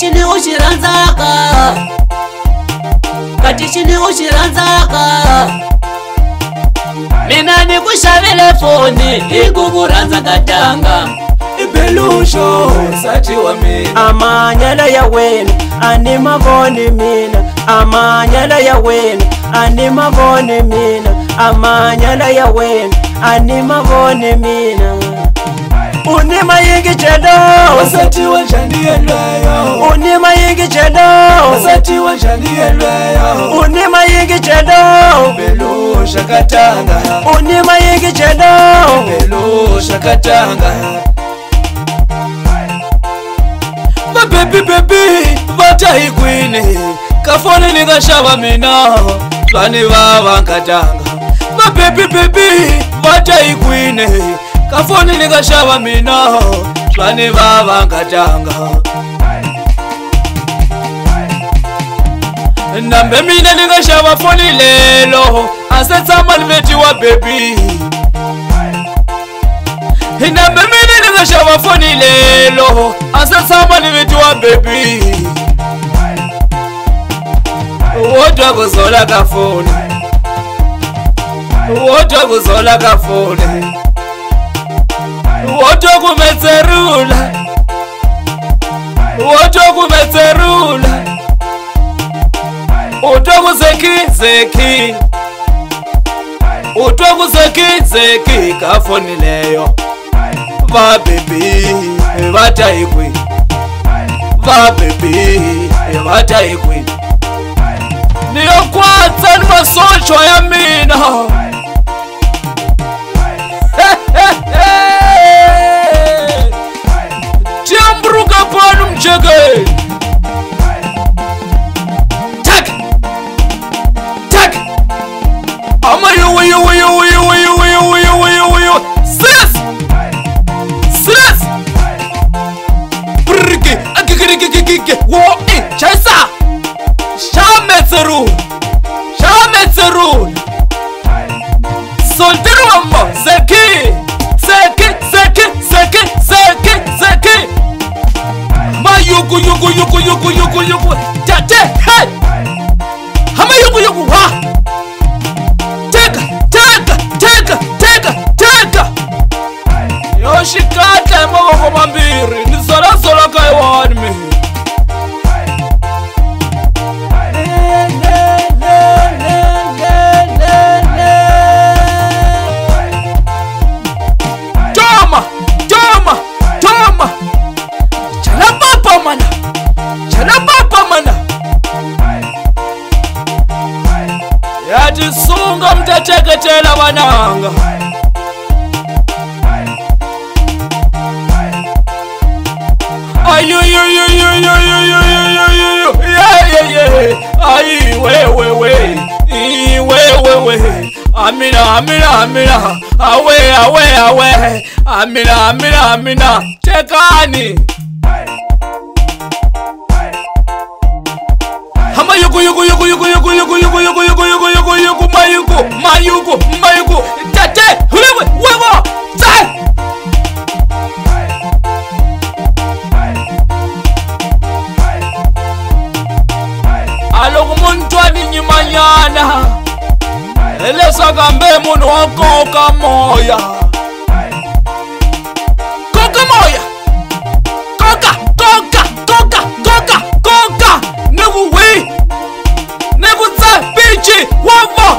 chini uchiranzaka, kati chini uchiranzaka. Mina nikushavile foni ikukuranza katanga. Ibelusho sati wa mina amanyala ya wena ani mavoni mina, amanyala ya wena ani mavoni mina, amanyala ya wena ani mavoni mina. Unima yingi chelo wasati wa njani yelweyo, unima yingi chelo wasati wa njani yelweyo, unima yingi chelo Belusha katanga, unima yingi chelo Belusha katanga. Ma baby vata ikwini kafoni nikashava mina twani vava nkatanga. Ma baby vata ikwini kafoni nikashava mina twani vava nkatanga. Nambe mina nikashava foni lelo asetsama liveti wa baby. Nambe mina nikashava foni lelo asetsama liveti wa baby. Wotwa kuzola kafoni, wotwa kuzola kafoni, wotwa kumetserula, wotwa kumetserula, utwa kuzeki utwa kuzeki kafoni leyo. Va baby vata ikwi, va baby vata ikwi. Niyo kwatsa ni masocho ya mina. Tiambruka panu mjege. Tak tak ama yo sis sis briki agigigigigig wo chaisa shametseru soltero ambo zeki mayugu tate hey hama yugu ha teka yoshikata maboko mambiri nizola kaiwani mi. Yatisunga mtateketela bananga. Ayu ayi we amina awe amina tekani. Hama yugu mayugu tate hulewe wewa zai. Alogu muntwani nyimanyana elesa kambe munu wakoka moya neguwi negutsa bichi wavo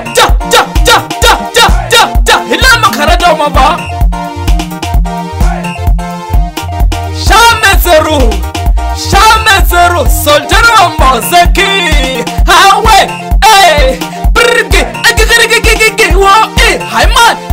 hilama karata umava shametseru soltero mozeki hawe briki agigigigigigi wo haiman